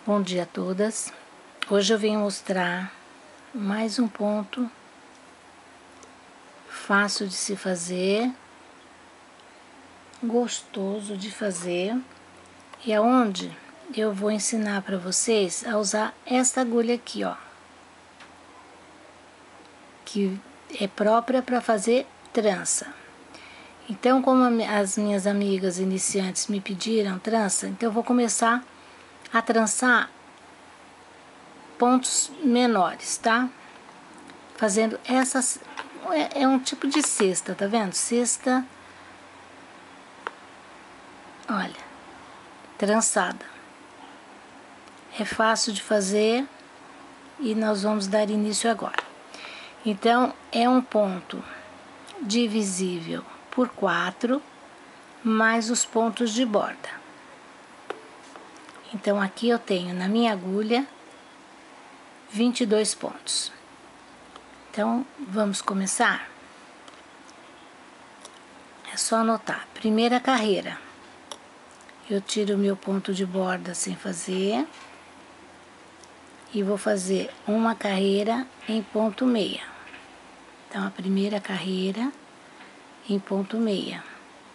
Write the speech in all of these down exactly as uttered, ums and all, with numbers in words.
Bom dia a todas. Hoje eu venho mostrar mais um ponto fácil de se fazer, gostoso de fazer, e aonde eu vou ensinar para vocês a usar esta agulha aqui, ó, que é própria para fazer trança. Então, como as minhas amigas iniciantes me pediram trança, então eu vou começar a trançar pontos menores, tá? Fazendo essas, é, é um tipo de cesta, tá vendo? Cesta, olha, trançada. É fácil de fazer e nós vamos dar início agora. Então, é um ponto divisível por quatro, mais os pontos de borda. Então, aqui eu tenho na minha agulha vinte e dois pontos. Então, vamos começar? É só anotar. Primeira carreira. Eu tiro o meu ponto de borda sem fazer. E vou fazer uma carreira em ponto meia. Então, a primeira carreira em ponto meia.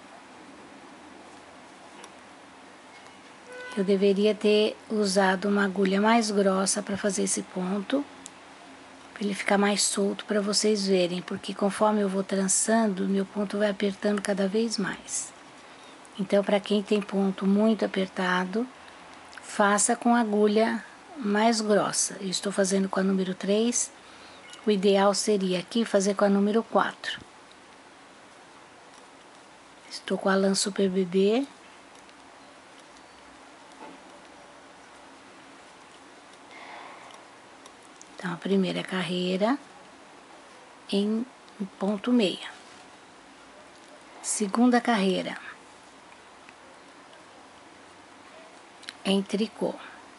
Eu deveria ter usado uma agulha mais grossa para fazer esse ponto, para ele ficar mais solto para vocês verem, porque conforme eu vou trançando, meu ponto vai apertando cada vez mais. Então, para quem tem ponto muito apertado, faça com agulha mais grossa. Eu estou fazendo com a número três, o ideal seria aqui fazer com a número quatro. Estou com a lã Super Bebê. Então, a primeira carreira em ponto meia. Segunda carreira em tricô.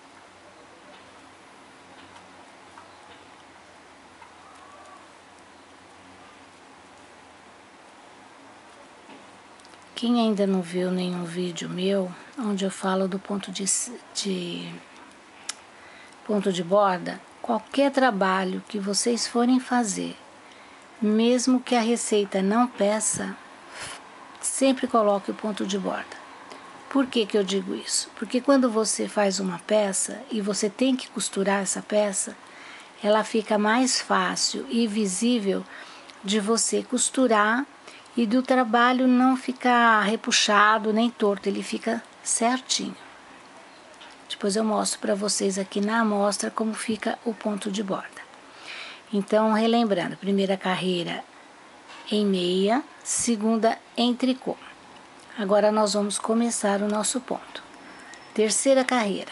Quem ainda não viu nenhum vídeo meu, onde eu falo do ponto de, de ponto de borda, qualquer trabalho que vocês forem fazer, mesmo que a receita não peça, sempre coloque o ponto de borda. Por que que eu digo isso? Porque quando você faz uma peça e você tem que costurar essa peça, ela fica mais fácil e visível de você costurar e do trabalho não ficar repuxado nem torto, ele fica certinho. Depois eu mostro para vocês aqui na amostra como fica o ponto de borda. Então, relembrando, primeira carreira em meia, segunda em tricô. Agora nós vamos começar o nosso ponto. Terceira carreira.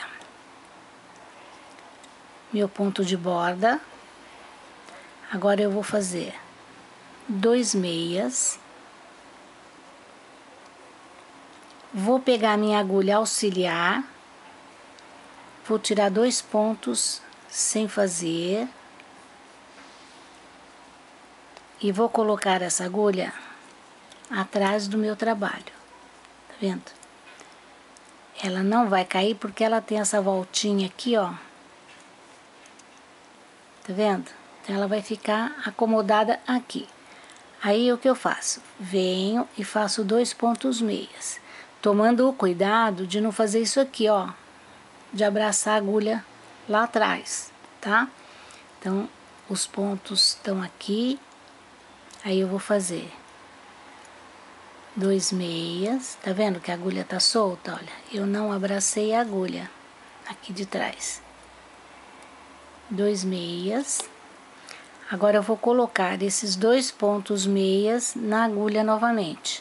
Meu ponto de borda. Agora eu vou fazer dois meias. Vou pegar a minha agulha auxiliar. Vou tirar dois pontos sem fazer. E vou colocar essa agulha atrás do meu trabalho. Tá vendo? Ela não vai cair porque ela tem essa voltinha aqui, ó. Tá vendo? Então, ela vai ficar acomodada aqui. Aí, o que eu faço? Venho e faço dois pontos meias. Tomando o cuidado de não fazer isso aqui, ó. De abraçar a agulha lá atrás, tá? Então, os pontos estão aqui. Aí, eu vou fazer dois meias. Tá vendo que a agulha tá solta? Olha, eu não abracei a agulha aqui de trás. Dois meias. Agora, eu vou colocar esses dois pontos meias na agulha novamente.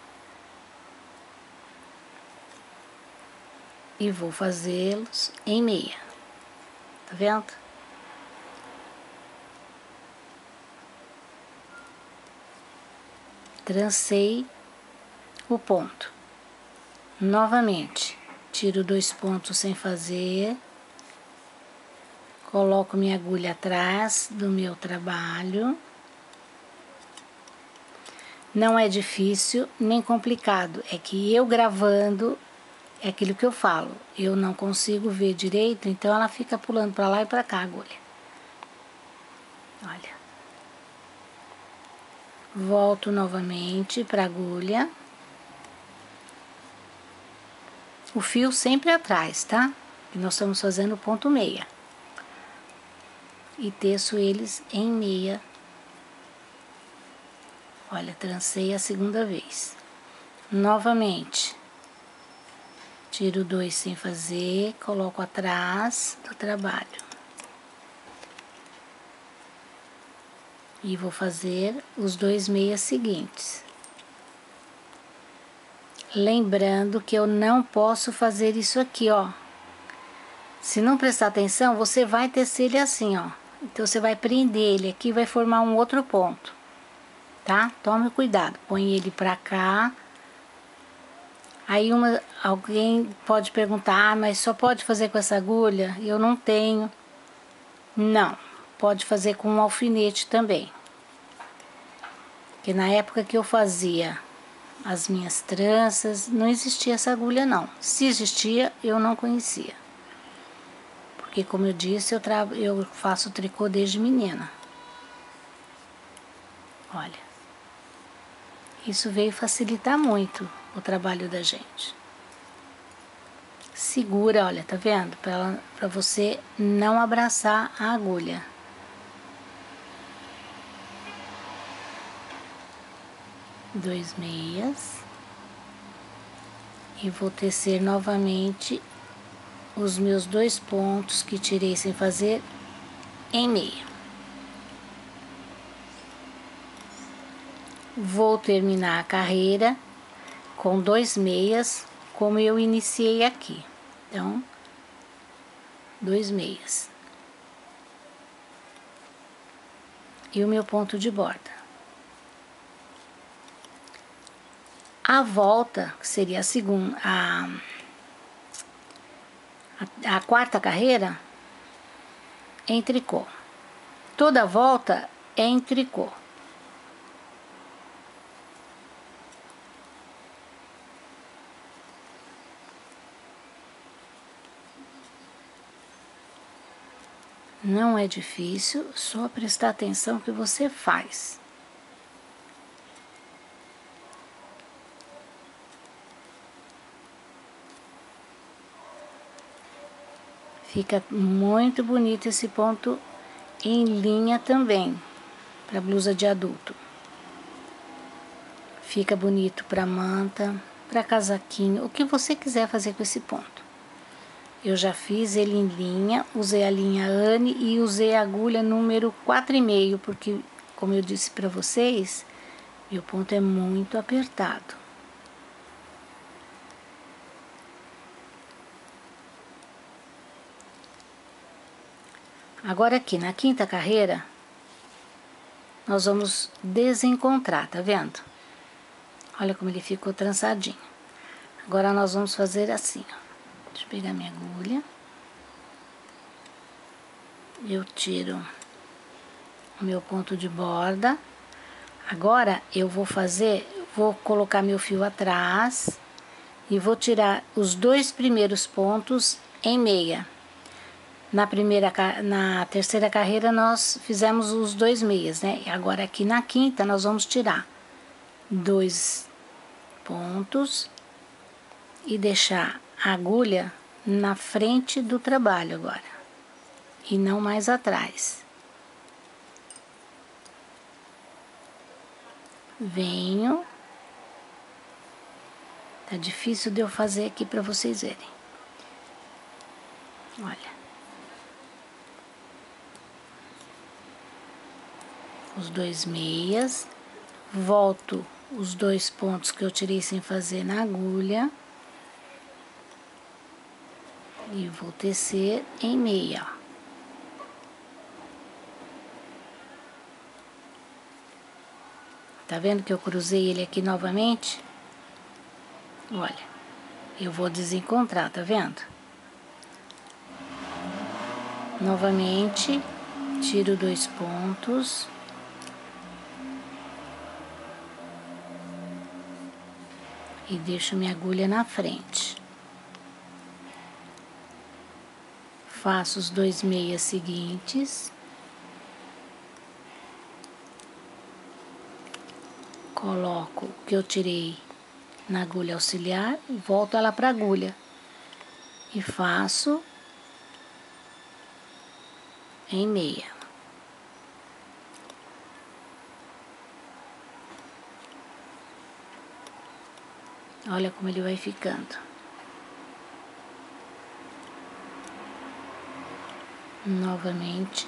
E vou fazê-los em meia. Tá vendo? Trancei o ponto. Novamente, tiro dois pontos sem fazer. Coloco minha agulha atrás do meu trabalho. Não é difícil nem complicado, é que eu gravando é aquilo que eu falo, eu não consigo ver direito, então ela fica pulando para lá e para cá a agulha. Olha. Volto novamente para a agulha. O fio sempre atrás, tá? E nós estamos fazendo ponto meia. E teço eles em meia. Olha, trancei a segunda vez. Novamente. Tiro dois sem fazer, coloco atrás do trabalho. E vou fazer os dois meias seguintes. Lembrando que eu não posso fazer isso aqui, ó. Se não prestar atenção, você vai tecer ele assim, ó. Então, você vai prender ele aqui e vai formar um outro ponto, tá? Tome cuidado, põe ele pra cá. Aí uma, alguém pode perguntar, ah, mas só pode fazer com essa agulha? Eu não tenho. Não, pode fazer com um alfinete também. Porque na época que eu fazia as minhas tranças, não existia essa agulha não. Se existia, eu não conhecia. Porque como eu disse, eu, tra... eu faço tricô desde menina. Olha. Isso veio facilitar muito o trabalho da gente. Segura, olha, tá vendo? Pra, ela, pra você não abraçar a agulha. Dois meias. E vou tecer novamente os meus dois pontos que tirei sem fazer em meia. Vou terminar a carreira com dois meias, como eu iniciei aqui. Então, dois meias. E o meu ponto de borda. A volta, que seria a segunda, a, a, a quarta carreira, é em tricô. Toda a volta é em tricô. Não é difícil, só prestar atenção que você faz. Fica muito bonito esse ponto em linha também, para blusa de adulto. Fica bonito para manta, para casaquinho, o que você quiser fazer com esse ponto. Eu já fiz ele em linha, usei a linha Anne e usei a agulha número quatro e meio, porque, como eu disse para vocês, meu ponto é muito apertado. Agora aqui na quinta carreira, nós vamos desencontrar, tá vendo? Olha como ele ficou trançadinho. Agora nós vamos fazer assim, ó. Deixa eu pegar minha agulha. Eu tiro o meu ponto de borda. Agora eu vou fazer, vou colocar meu fio atrás e vou tirar os dois primeiros pontos em meia. Na primeira, na terceira carreira nós fizemos os dois meias, né? Agora aqui na quinta nós vamos tirar dois pontos e deixar a agulha na frente do trabalho agora, e não mais atrás. Venho. Tá difícil de eu fazer aqui para vocês verem. Olha. Os dois meias. Volto os dois pontos que eu tirei sem fazer na agulha. E vou tecer em meia, ó. Tá vendo que eu cruzei ele aqui novamente? Olha, eu vou desencontrar, tá vendo? Novamente, tiro dois pontos. E deixo minha agulha na frente. faço os dois meias seguintes, coloco o que eu tirei na agulha auxiliar, volto ela para a agulha e faço em meia. Olha como ele vai ficando. Novamente.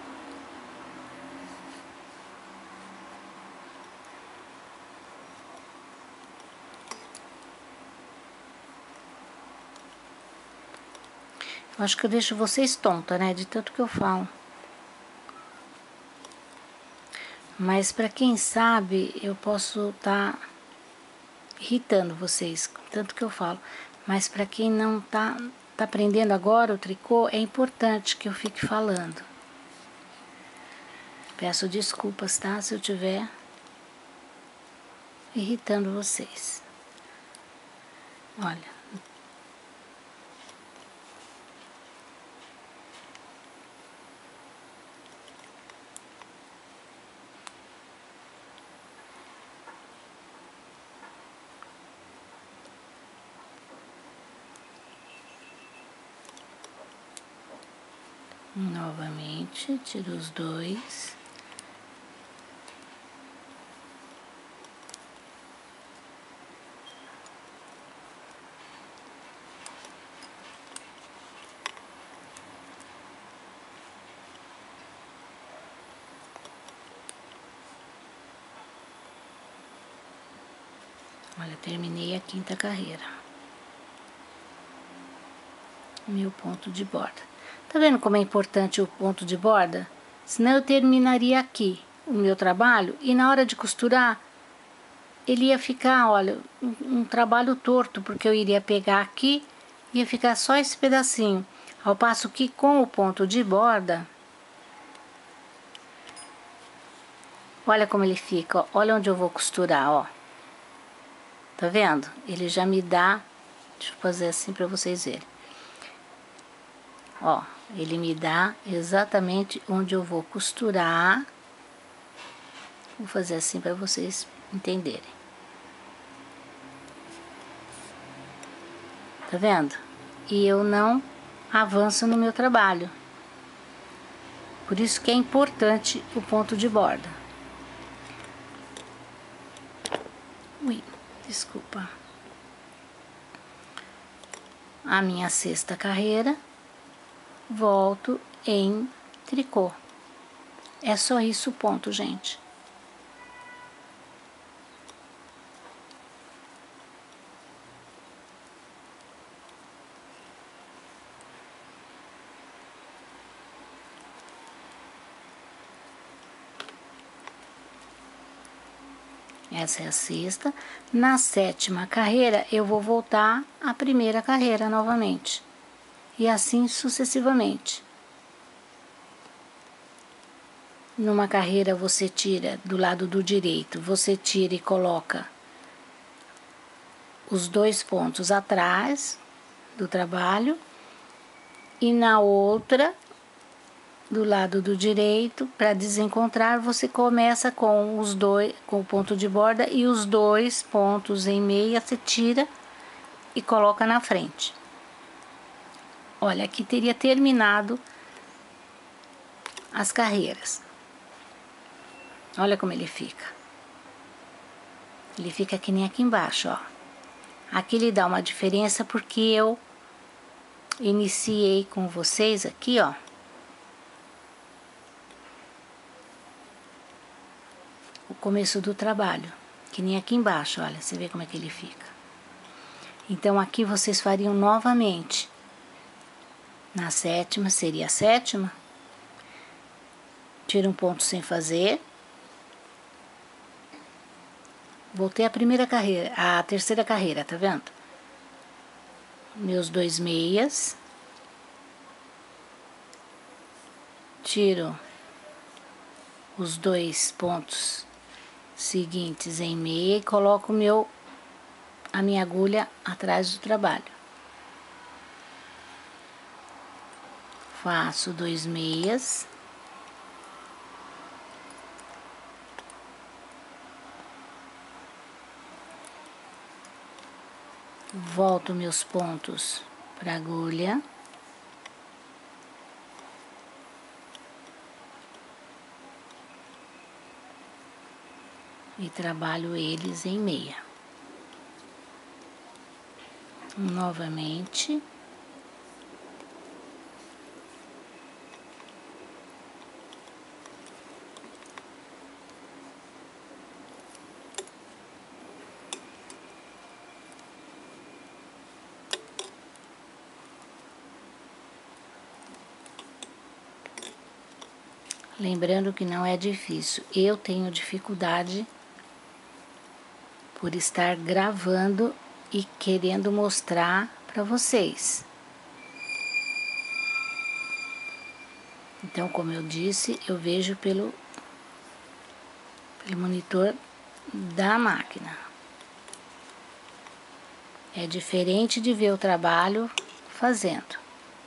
Eu acho que eu deixo vocês tonta, né, de tanto que eu falo. Mas para quem sabe, eu posso estar tá irritando vocês, tanto que eu falo. Mas para quem não tá, tá aprendendo agora o tricô, é importante que eu fique falando. Peço desculpas, tá? Se eu tiver irritando vocês. Olha. Novamente, tiro os dois. Olha, terminei a quinta carreira. Meu ponto de borda. Tá vendo como é importante o ponto de borda? Senão eu terminaria aqui o meu trabalho e na hora de costurar ele ia ficar, olha, um, um trabalho torto, porque eu iria pegar aqui e ia ficar só esse pedacinho. Ao passo que com o ponto de borda, olha como ele fica, ó, olha onde eu vou costurar, ó. Tá vendo? Ele já me dá, deixa eu fazer assim para vocês verem. Ó, ele me dá exatamente onde eu vou costurar. Vou fazer assim para vocês entenderem. Tá vendo? E eu não avanço no meu trabalho. Por isso que é importante o ponto de borda. Ui, desculpa. A minha sexta carreira. Volto em tricô. É só isso o ponto, gente. Essa é a sexta. Na sétima carreira, eu vou voltar à primeira carreira novamente. E assim sucessivamente. Numa carreira você tira do lado do direito, você tira e coloca os dois pontos atrás do trabalho. E na outra, do lado do direito, para desencontrar, você começa com os dois, com o ponto de borda e os dois pontos em meia, você tira e coloca na frente. Olha, aqui teria terminado as carreiras. Olha como ele fica. Ele fica que nem aqui embaixo, ó. Aqui ele dá uma diferença porque eu iniciei com vocês aqui, ó. O começo do trabalho, que nem aqui embaixo, olha, você vê como é que ele fica. Então aqui vocês fariam novamente. Na sétima, seria a sétima. Tira um ponto sem fazer. Voltei à primeira carreira, à terceira carreira, tá vendo? Meus dois meias. Tiro os dois pontos seguintes em meia e coloco o meu, a minha agulha atrás do trabalho. faço dois meias, volto meus pontos para agulha, e trabalho eles em meia. Novamente. Lembrando que não é difícil, eu tenho dificuldade por estar gravando e querendo mostrar para vocês. Então, como eu disse, eu vejo pelo, pelo monitor da máquina. É diferente de ver o trabalho fazendo.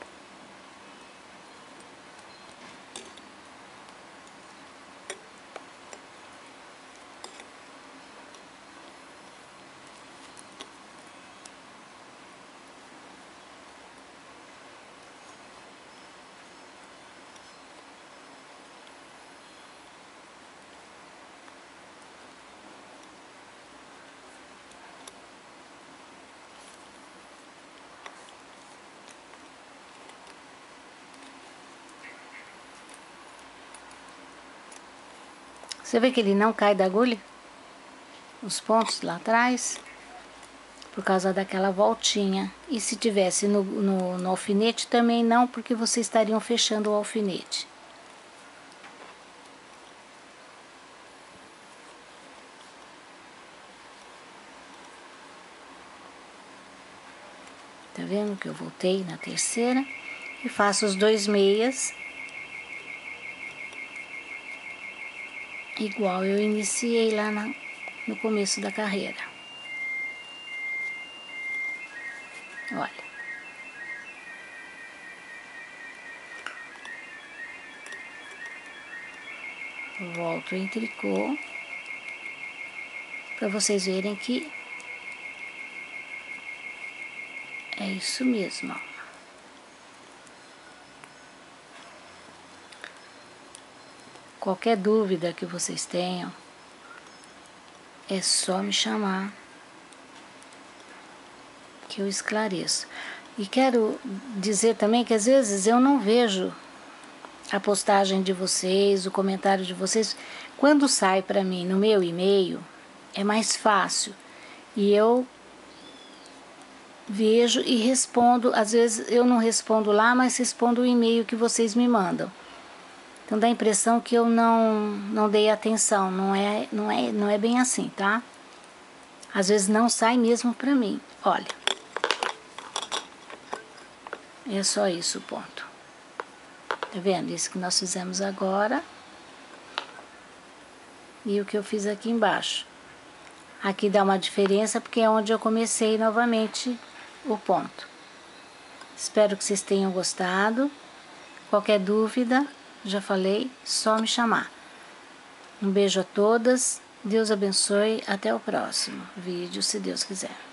Você vê que ele não cai da agulha? Os pontos lá atrás, por causa daquela voltinha. E se tivesse no, no, no alfinete, também não, porque vocês estariam fechando o alfinete. Tá vendo que eu voltei na terceira e faço os dois meias igual eu iniciei lá na, no começo da carreira. Olha. Volto em tricô para vocês verem que é isso mesmo, ó. Qualquer dúvida que vocês tenham, é só me chamar que eu esclareço. E quero dizer também que às vezes eu não vejo a postagem de vocês, o comentário de vocês. Quando sai para mim no meu e-mail, é mais fácil. E eu vejo e respondo. Às vezes eu não respondo lá, mas respondo o e-mail que vocês me mandam. Então dá a impressão que eu não, não dei atenção, não é, não, é, não é bem assim, tá? Às vezes não sai mesmo pra mim, olha. É só isso o ponto. Tá vendo? Isso que nós fizemos agora. E o que eu fiz aqui embaixo. Aqui dá uma diferença porque é onde eu comecei novamente o ponto. Espero que vocês tenham gostado. Qualquer dúvida, já falei, só me chamar. Um beijo a todas, Deus abençoe, até o próximo vídeo, se Deus quiser.